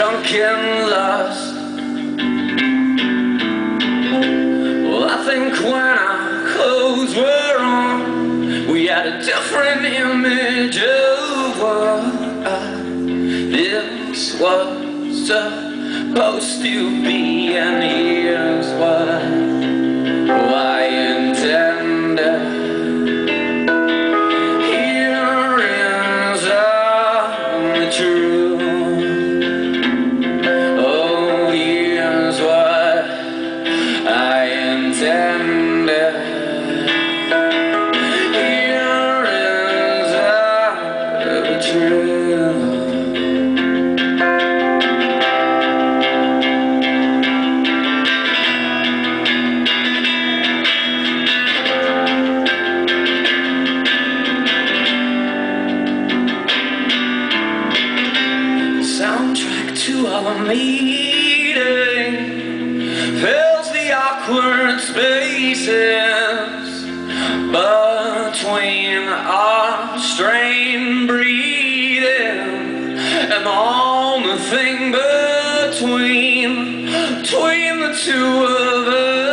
drunken lust. Well, I think when our clothes were on, we had a different image of what this was supposed to be, and here's what I intended. Here is the truth. Oh, here's what I intended. Here is the truth. Soundtrack to our meeting fills the awkward spaces between our strained breathing and the only thing between the two of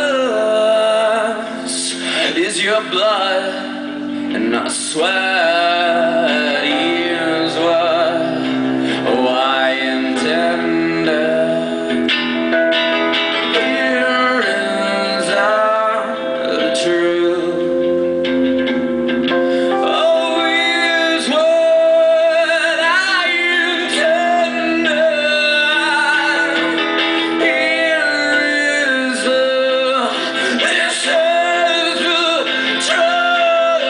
us is your blood and our sweat. Here's what I intended. Here is the truth. Oh, here's what I intended. Here is this is the truth.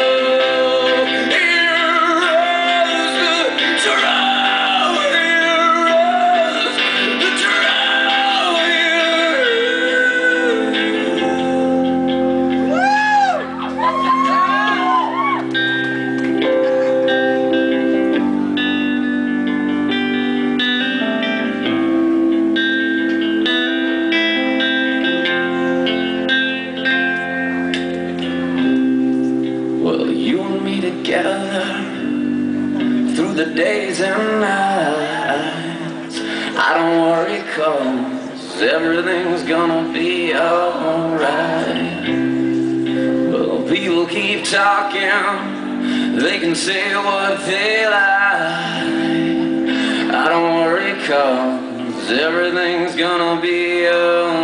Here is the truth. Well, you and me together through the days and nights. I don't worry, 'cause everything's gonna be alright. Well, people keep talking, they can say what they like. I don't worry, 'cause everything's gonna be alright.